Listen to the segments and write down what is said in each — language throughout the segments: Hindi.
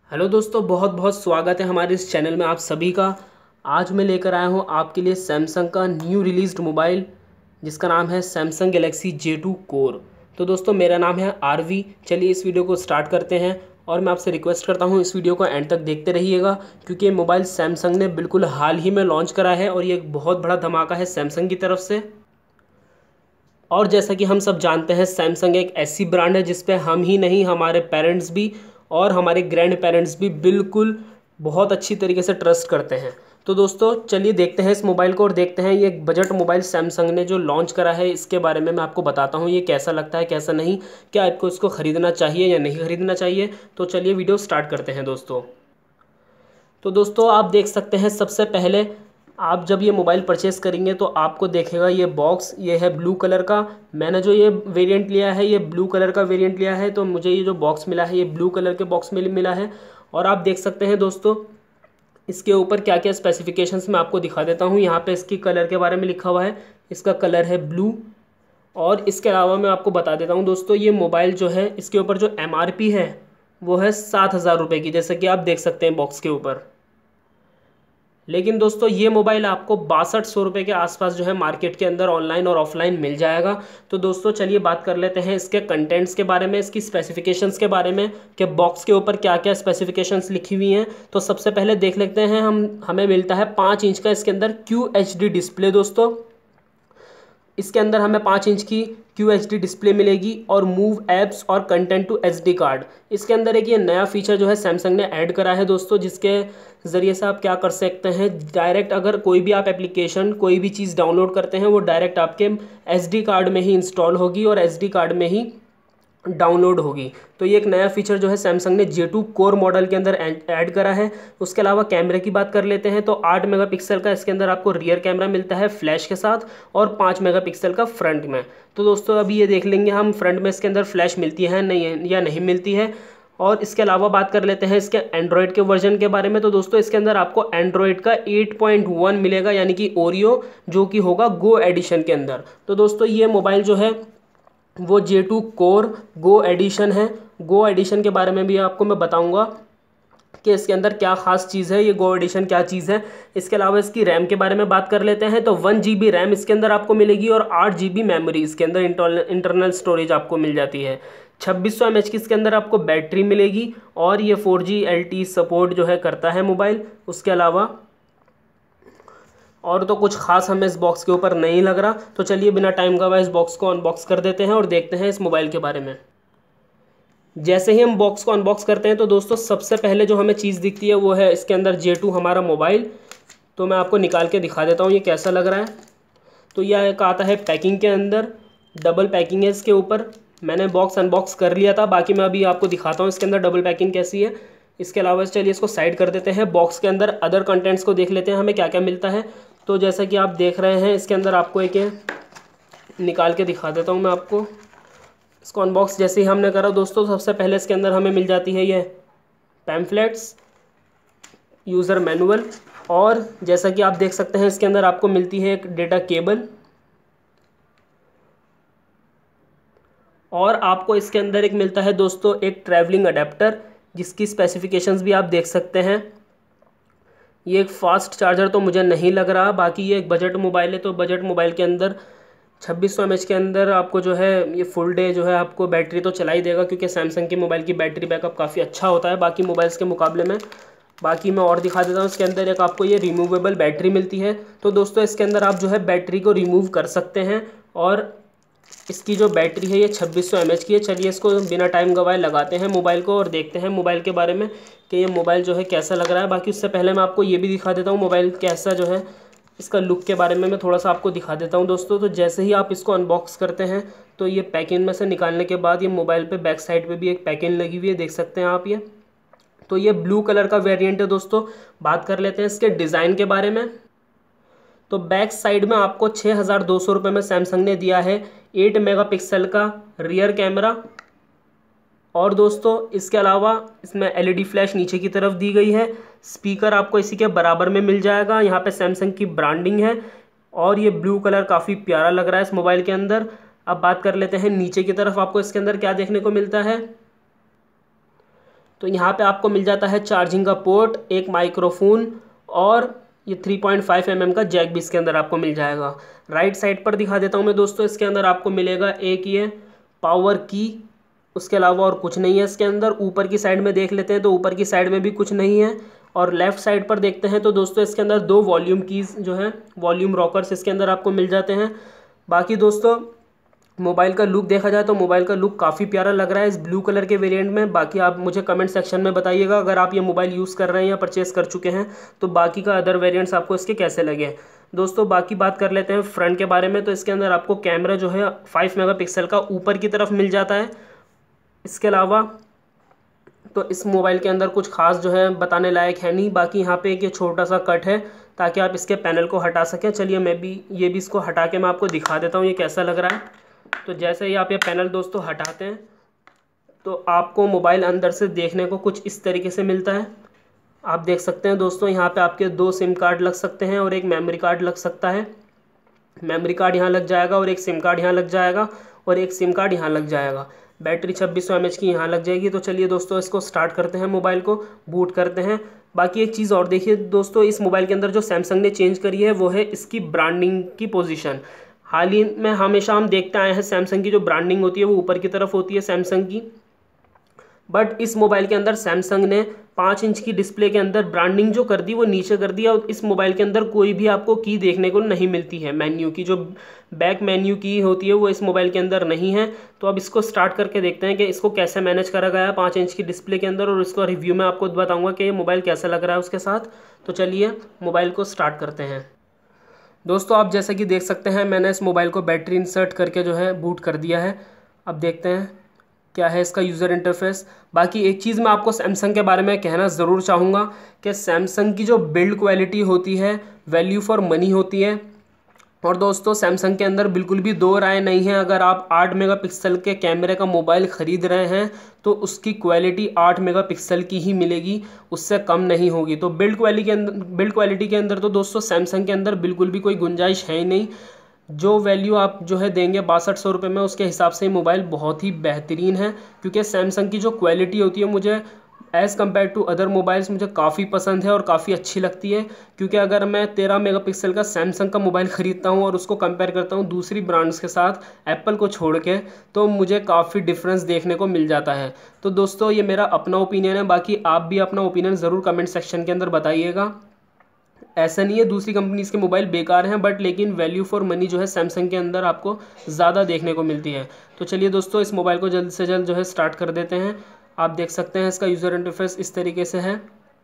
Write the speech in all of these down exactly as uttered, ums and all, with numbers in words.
हेलो दोस्तों, बहुत बहुत स्वागत है हमारे इस चैनल में आप सभी का। आज मैं लेकर आया हूँ आपके लिए सैमसंग का न्यू रिलीज्ड मोबाइल जिसका नाम है Samsung Galaxy J two core. तो दोस्तों, मेरा नाम है आरवी। चलिए इस वीडियो को स्टार्ट करते हैं और मैं आपसे रिक्वेस्ट करता हूँ इस वीडियो को एंड तक देखते रहिएगा, क्योंकि ये मोबाइल सैमसंग ने बिल्कुल हाल ही में लॉन्च करा है और ये एक बहुत बड़ा धमाका है सैमसंग की तरफ से। और जैसा कि हम सब जानते हैं, सैमसंग एक ऐसी ब्रांड है जिस पे हम ही नहीं, हमारे पेरेंट्स भी और हमारे ग्रैंड पेरेंट्स भी बिल्कुल बहुत अच्छी तरीके से ट्रस्ट करते हैं। तो दोस्तों चलिए देखते हैं इस मोबाइल को और देखते हैं ये एक बजट मोबाइल सैमसंग ने जो लॉन्च करा है इसके बारे में मैं आपको बताता हूँ ये कैसा लगता है कैसा नहीं, क्या आपको इसको ख़रीदना चाहिए या नहीं ख़रीदना चाहिए। तो चलिए वीडियो स्टार्ट करते हैं दोस्तों। तो दोस्तों आप देख सकते हैं, सबसे पहले आप जब ये मोबाइल परचेज़ करेंगे तो आपको देखेगा ये बॉक्स, ये है ब्लू कलर का। मैंने जो ये वेरिएंट लिया है ये ब्लू कलर का वेरिएंट लिया है, तो मुझे ये जो बॉक्स मिला है ये ब्लू कलर के बॉक्स में मिला है। और आप देख सकते हैं दोस्तों इसके ऊपर क्या क्या स्पेसिफिकेशंस मैं आपको दिखा देता हूँ। यहाँ पे इसकी कलर के बारे में लिखा हुआ है, इसका कलर है ब्लू। और इसके अलावा मैं आपको बता देता हूँ दोस्तों, ये मोबाइल जो है इसके ऊपर जो एम आर पी है वो है सात हज़ार रुपये की, जैसे कि आप देख सकते हैं बॉक्स के ऊपर। लेकिन दोस्तों ये मोबाइल आपको बासठ सौ रुपये के आसपास जो है मार्केट के अंदर ऑनलाइन और ऑफलाइन मिल जाएगा। तो दोस्तों चलिए बात कर लेते हैं इसके कंटेंट्स के बारे में, इसकी स्पेसिफिकेशंस के बारे में कि बॉक्स के ऊपर क्या क्या स्पेसिफिकेशंस लिखी हुई हैं। तो सबसे पहले देख लेते हैं हम हमें मिलता है पाँच इंच का इसके अंदर क्यू एच डी डिस्प्ले। दोस्तों इसके अंदर हमें पाँच इंच की क्यू एच डी डिस्प्ले मिलेगी और मूव ऐप्स और content to S D card. इसके अंदर एक ये नया फीचर जो है सैमसंग ने ऐड करा है दोस्तों, जिसके ज़रिए से आप क्या कर सकते हैं, डायरेक्ट अगर कोई भी आप एप्लीकेशन कोई भी चीज़ डाउनलोड करते हैं वो डायरेक्ट आपके एस डी कार्ड में ही इंस्टॉल होगी और एस डी कार्ड में ही डाउनलोड होगी। तो ये एक नया फीचर जो है सैमसंग ने जे टू कोर मॉडल के अंदर ऐड करा है। उसके अलावा कैमरे की बात कर लेते हैं तो आठ मेगापिक्सल का इसके अंदर आपको रियर कैमरा मिलता है फ्लैश के साथ और पाँच मेगापिक्सल का फ्रंट में। तो दोस्तों अभी ये देख लेंगे हम फ्रंट में इसके अंदर फ्लैश मिलती है नहीं या नहीं मिलती है। और इसके अलावा बात कर लेते हैं इसके एंड्रॉयड के वर्जन के बारे में। तो दोस्तों इसके अंदर आपको एंड्रॉयड का एट पॉइंट वन मिलेगा, यानी कि ओरियो, जो कि होगा गो एडिशन के अंदर। तो दोस्तों ये मोबाइल जो है वो J two core Go edition है। गो एडिशन के बारे में भी आपको मैं बताऊंगा कि इसके अंदर क्या खास चीज़ है, ये गो एडिशन क्या चीज़ है। इसके अलावा इसकी रैम के बारे में बात कर लेते हैं तो वन जी बी रैम इसके अंदर आपको मिलेगी और आठ जी बी मेमोरी इसके अंदर इंटरनल स्टोरेज आपको मिल जाती है। छब्बीस सौ एम एच की इसके अंदर आपको बैटरी मिलेगी और ये four G L T support जो है करता है मोबाइल। उसके अलावा और तो कुछ खास हमें इस बॉक्स के ऊपर नहीं लग रहा। तो चलिए बिना टाइम गवाए इस बॉक्स को अनबॉक्स कर देते हैं और देखते हैं इस मोबाइल के बारे में। जैसे ही हम बॉक्स को अनबॉक्स करते हैं तो दोस्तों सबसे पहले जो हमें चीज़ दिखती है वो है इसके अंदर जे टू हमारा मोबाइल। तो मैं आपको निकाल के दिखा देता हूँ ये कैसा लग रहा है। तो यह एक आता है पैकिंग के अंदर, डबल पैकिंग है इसके ऊपर। मैंने बॉक्स अनबॉक्स कर लिया था, बाकी मैं अभी आपको दिखाता हूँ इसके अंदर डबल पैकिंग कैसी है। इसके अलावा चलिए इसको साइड कर देते हैं। बॉक्स के अंदर अदर कंटेंट्स को देख लेते हैं हमें क्या क्या मिलता है। तो जैसा कि आप देख रहे हैं इसके अंदर आपको एक निकाल के दिखा देता हूँ मैं आपको। इसको अनबॉक्स जैसे ही हमने करा दोस्तों, सबसे पहले इसके अंदर हमें मिल जाती है ये पैम्फलेट्स, यूज़र मैनुअल, और जैसा कि आप देख सकते हैं इसके अंदर आपको मिलती है एक डेटा केबल, और आपको इसके अंदर एक मिलता है दोस्तों एक ट्रैवलिंग अडेप्टर, जिसकी स्पेसिफिकेशंस भी आप देख सकते हैं। ये एक फास्ट चार्जर तो मुझे नहीं लग रहा, बाकी ये एक बजट मोबाइल है तो बजट मोबाइल के अंदर छब्बीस सौ एम एच के अंदर आपको जो है ये फुल डे जो है आपको बैटरी तो चला ही देगा, क्योंकि सैमसंग के मोबाइल की बैटरी बैकअप काफ़ी अच्छा होता है बाकी मोबाइल्स के मुकाबले में। बाकी मैं और दिखा देता हूँ, इसके अंदर एक आपको ये रिमूवेबल बैटरी मिलती है। तो दोस्तों इसके अंदर आप जो है बैटरी को रिमूव कर सकते हैं और इसकी जो बैटरी है ये छब्बीस सौ एम एच की है। चलिए इसको बिना टाइम गवाए लगाते हैं मोबाइल को और देखते हैं मोबाइल के बारे में कि ये मोबाइल जो है कैसा लग रहा है। बाकी उससे पहले मैं आपको ये भी दिखा देता हूँ मोबाइल कैसा जो है इसका लुक के बारे में मैं थोड़ा सा आपको दिखा देता हूँ दोस्तों। तो जैसे ही आप इसको अनबॉक्स करते हैं तो ये पैकिंग में से निकालने के बाद ये मोबाइल पे बैक साइड पे भी एक पैकिंग लगी हुई है, देख सकते हैं आप ये। तो ये ब्लू कलर का वेरिएंट है दोस्तों। बात कर लेते हैं इसके डिज़ाइन के बारे में। तो बैक साइड में आपको छः हज़ार दो सौ रुपये में सैमसंग ने दिया है एट मेगापिक्सल का रियर कैमरा, और दोस्तों इसके अलावा इसमें एल ई डी फ्लैश नीचे की तरफ दी गई है। स्पीकर आपको इसी के बराबर में मिल जाएगा, यहाँ पे सैमसंग की ब्रांडिंग है और ये ब्लू कलर काफ़ी प्यारा लग रहा है इस मोबाइल के अंदर। अब बात कर लेते हैं नीचे की तरफ आपको इसके अंदर क्या देखने को मिलता है। तो यहाँ पे आपको मिल जाता है चार्जिंग का पोर्ट, एक माइक्रोफोन और ये three point five M M का जैक भी इसके अंदर आपको मिल जाएगा। राइट साइड पर दिखा देता हूँ मैं दोस्तों, इसके अंदर आपको मिलेगा एक ये पावर की, उसके अलावा और कुछ नहीं है इसके अंदर। ऊपर की साइड में देख लेते हैं तो ऊपर की साइड में भी कुछ नहीं है। और लेफ़्ट साइड पर देखते हैं तो दोस्तों इसके अंदर दो वॉल्यूम कीज़ जो है, वॉल्यूम रॉकर्स इसके अंदर आपको मिल जाते हैं। बाकी दोस्तों मोबाइल का लुक देखा जाए तो मोबाइल का लुक काफ़ी प्यारा लग रहा है इस ब्लू कलर के वेरिएंट में। बाकी आप मुझे कमेंट सेक्शन में बताइएगा अगर आप ये मोबाइल यूज़ कर रहे हैं या परचेस कर चुके हैं तो बाकी का अदर वेरिएंट्स आपको इसके कैसे लगे। दोस्तों बाकी बात कर लेते हैं फ्रंट के बारे में। तो इसके अंदर आपको कैमरा जो है फाइव मेगापिक्सल का ऊपर की तरफ मिल जाता है। इसके अलावा तो इस मोबाइल के अंदर कुछ खास जो है बताने लायक है नहीं। बाकी यहाँ पे एक ये छोटा सा कट है ताकि आप इसके पैनल को हटा सकें। चलिए मैं भी ये भी इसको हटा के मैं आपको दिखा देता हूँ ये कैसा लग रहा है। तो जैसे ही आप ये पैनल दोस्तों हटाते हैं तो आपको मोबाइल अंदर से देखने को कुछ इस तरीके से मिलता है। आप देख सकते हैं दोस्तों यहाँ पे आपके दो सिम कार्ड लग सकते हैं और एक मेमोरी कार्ड लग सकता है। मेमोरी कार्ड यहाँ लग जाएगा और एक सिम कार्ड यहाँ लग जाएगा और एक सिम कार्ड यहाँ लग जाएगा। बैटरी छब्बीस सौ एम एच की यहाँ लग जाएगी। तो चलिए दोस्तों इसको स्टार्ट करते हैं, मोबाइल को बूट करते हैं। बाकी एक चीज़ और देखिए दोस्तों, इस मोबाइल के अंदर जो सैमसंग ने चेंज करी है वो है इसकी ब्रांडिंग की पोजीशन। हाल ही में हमेशा हम देखते आए हैं सैमसंग की जो ब्रांडिंग होती है वो ऊपर की तरफ होती है सैमसंग की, बट इस मोबाइल के अंदर सैमसंग ने पाँच इंच की डिस्प्ले के अंदर ब्रांडिंग जो कर दी वो नीचे कर दी। और इस मोबाइल के अंदर कोई भी आपको की देखने को नहीं मिलती है मेन्यू की, जो बैक मेन्यू की होती है वो इस मोबाइल के अंदर नहीं है। तो अब इसको स्टार्ट करके देखते हैं कि इसको कैसे मैनेज करा गया है पाँच इंच की डिस्प्ले के अंदर, और इसको रिव्यू में आपको बताऊँगा कि ये मोबाइल कैसा लग रहा है उसके साथ। तो चलिए मोबाइल को स्टार्ट करते हैं। दोस्तों आप जैसे कि देख सकते हैं मैंने इस मोबाइल को बैटरी इंसर्ट करके जो है बूट कर दिया है। अब देखते हैं क्या है इसका यूज़र इंटरफेस। बाकी एक चीज़ मैं आपको सैमसंग के बारे में कहना ज़रूर चाहूँगा कि सैमसंग की जो बिल्ड क्वालिटी होती है वैल्यू फॉर मनी होती है। और दोस्तों सैमसंग के अंदर बिल्कुल भी दो राय नहीं है, अगर आप आठ मेगापिक्सल के कैमरे का मोबाइल ख़रीद रहे हैं तो उसकी क्वालिटी आठ मेगापिक्सल की ही मिलेगी, उससे कम नहीं होगी। तो बिल्ड क्वालिटी के अंदर बिल्ड क्वालिटी के अंदर तो दोस्तों सैमसंग के अंदर बिल्कुल भी कोई गुंजाइश है ही नहीं। जो वैल्यू आप जो है देंगे बासठ सौ रुपये में उसके हिसाब से मोबाइल बहुत ही बेहतरीन है, क्योंकि सैमसंग की जो क्वालिटी होती है मुझे as compare to other mobiles मुझे काफ़ी पसंद है और काफ़ी अच्छी लगती है। क्योंकि अगर मैं तेरह मेगापिक्सल का सैमसंग का मोबाइल ख़रीदता हूँ और उसको कंपेयर करता हूँ दूसरी ब्रांड्स के साथ एप्पल को छोड़ के, तो मुझे काफ़ी डिफरेंस देखने को मिल जाता है। तो दोस्तों ये मेरा अपना ओपिनियन है, बाकी आप भी अपना ओपिनियन ज़रूर कमेंट सेक्शन के अंदर बताइएगा। ऐसा नहीं है दूसरी कंपनीज़ के मोबाइल बेकार हैं, बट लेकिन वैल्यू फॉर मनी जो है सैमसंग के अंदर आपको ज़्यादा देखने को मिलती है। तो चलिए दोस्तों इस मोबाइल को जल्द से जल्द जो है स्टार्ट कर देते हैं। आप देख सकते हैं इसका यूज़र इंटरफेस इस तरीके से है।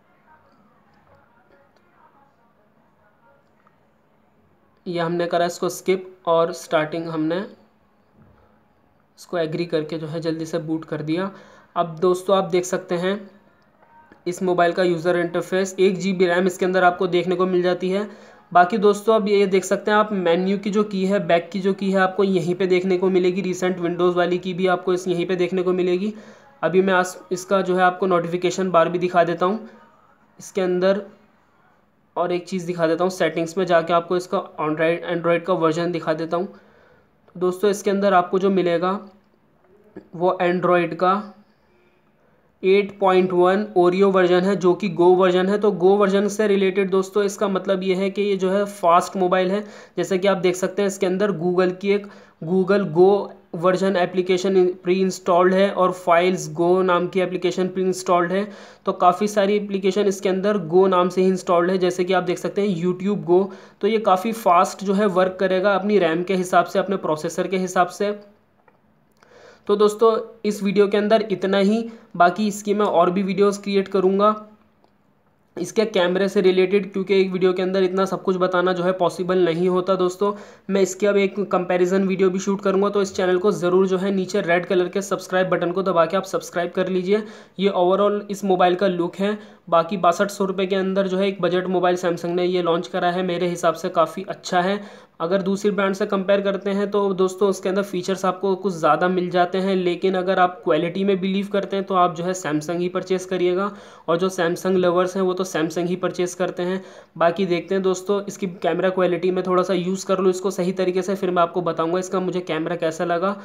ये हमने करा इसको स्किप और स्टार्टिंग हमने इसको एग्री करके जो है जल्दी से बूट कर दिया। अब दोस्तों आप देख सकते हैं इस मोबाइल का यूज़र इंटरफेस, एक जी बी रैम इसके अंदर आपको देखने को मिल जाती है। बाकी दोस्तों अब ये देख सकते हैं आप मेन्यू की जो की है, बैक की जो की है आपको यहीं पे देखने को मिलेगी। रिसेंट विंडोज़ वाली की भी आपको इस यहीं पे देखने को मिलेगी। अभी मैं आज इसका जो है आपको नोटिफिकेशन बार भी दिखा देता हूँ इसके अंदर, और एक चीज़ दिखा देता हूँ सेटिंग्स में जाके आपको इसका एंड्रॉयड एंड्रॉयड का वर्जन दिखा देता हूँ। तो दोस्तों इसके अंदर आपको जो मिलेगा वो एंड्रॉयड का eight point one Oreo version है, जो कि गो वर्जन है। तो गो वर्जन से रिलेटेड दोस्तों इसका मतलब ये है कि ये जो है फास्ट मोबाइल है। जैसे कि आप देख सकते हैं इसके अंदर गूगल की एक Google Go version application pre installed है और फाइल्स गो नाम की एप्लीकेशन प्री इंस्टॉल्ड है। तो काफ़ी सारी एप्लीकेशन इसके अंदर गो नाम से ही इंस्टॉल्ड है। जैसे कि आप देख सकते हैं यूट्यूब गो, तो ये काफ़ी फास्ट जो है वर्क करेगा अपनी रैम के हिसाब से, अपने प्रोसेसर के हिसाब से। तो दोस्तों इस वीडियो के अंदर इतना ही, बाकी इसकी मैं और भी वीडियोस क्रिएट करूँगा इसके कैमरे से रिलेटेड, क्योंकि एक वीडियो के अंदर इतना सब कुछ बताना जो है पॉसिबल नहीं होता। दोस्तों मैं इसके अब एक कंपैरिजन वीडियो भी शूट करूँगा, तो इस चैनल को ज़रूर जो है नीचे रेड कलर के सब्सक्राइब बटन को दबा के आप सब्सक्राइब कर लीजिए। ये ओवरऑल इस मोबाइल का लुक है। बाकी बासठ सौ रुपये के अंदर जो है एक बजट मोबाइल सैमसंग ने ये लॉन्च करा है, मेरे हिसाब से काफ़ी अच्छा है। अगर दूसरी ब्रांड से कंपेयर करते हैं तो दोस्तों उसके अंदर फीचर्स आपको कुछ ज़्यादा मिल जाते हैं, लेकिन अगर आप क्वालिटी में बिलीव करते हैं तो आप जो है सैमसंग ही परचेज़ करिएगा। और जो सैमसंग लवर्स हैं वो तो सैमसंग ही परचेज़ करते हैं। बाकी देखते हैं दोस्तों इसकी कैमरा क्वालिटी में थोड़ा सा यूज़ कर लो इसको सही तरीके से, फिर मैं आपको बताऊँगा इसका मुझे कैमरा कैसा लगा।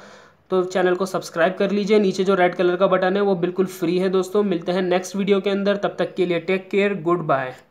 तो चैनल को सब्सक्राइब कर लीजिए। नीचे जो रेड कलर का बटन है वो बिल्कुल फ्री है दोस्तों। मिलते हैं नेक्स्ट वीडियो के अंदर, तब तक के लिए टेक केयर, गुड बाय।